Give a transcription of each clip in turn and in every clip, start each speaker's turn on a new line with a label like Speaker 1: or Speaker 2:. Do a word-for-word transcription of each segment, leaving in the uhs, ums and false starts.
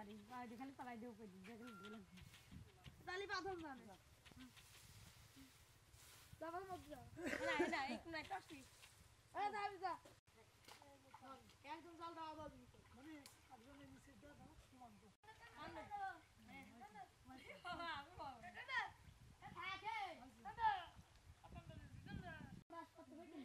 Speaker 1: পারি পাড়ি খালি পাড়াই দেব কই দেখলে দিলাম তালি পাথর জানে যাবার মত যা না না এই কোন একটা আসি এ যা যা একদম জল দাও বাবু মানে একজনের নিচে দাও দাও সমান তো আমি বাবা আমি বাবা এ থাকে দাদা আপনার দাদা বাস করতে হবে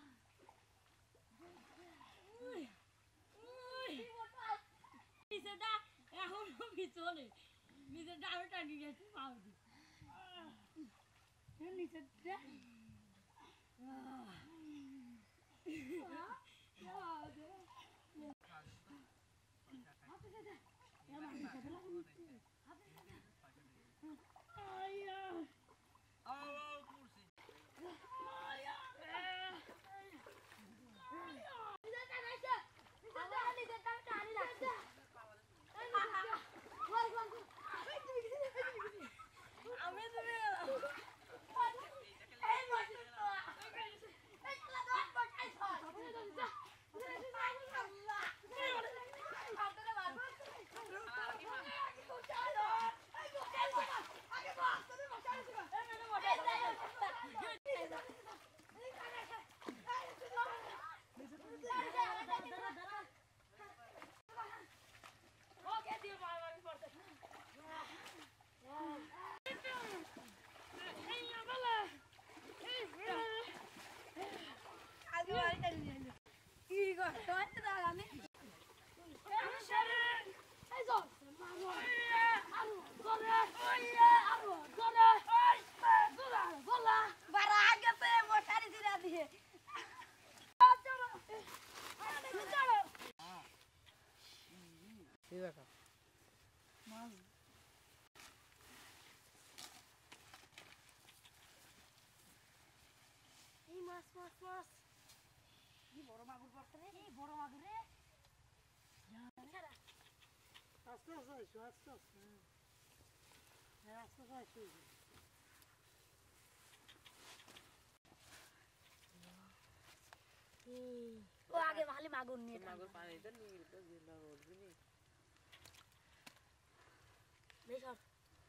Speaker 1: উই উই নিচেটা এখন পিছনে নিচেটা আমি টানি গেছি পাউডি এর নিচেটা মাছ মাছ মাছ কি বড় মাগুর পড়ছে রে এই বড় মাগুর রে ছাড়া আস্তে আস্তে আস্তে আস্তে আস্তে হ্যাঁ আস্তে আস্তে ও আগে ভালো মাগুর নিয়ে মাগুর পানি তো নীল তো জিলা বলবি নি বেশর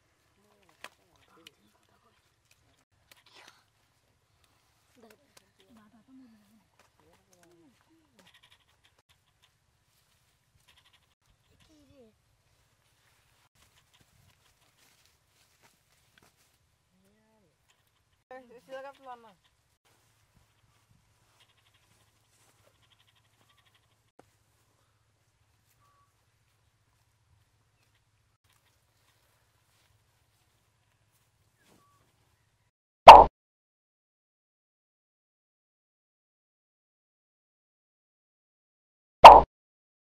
Speaker 1: বাটা তো মরে যাবে কি রে এই সিলাকা প্লান না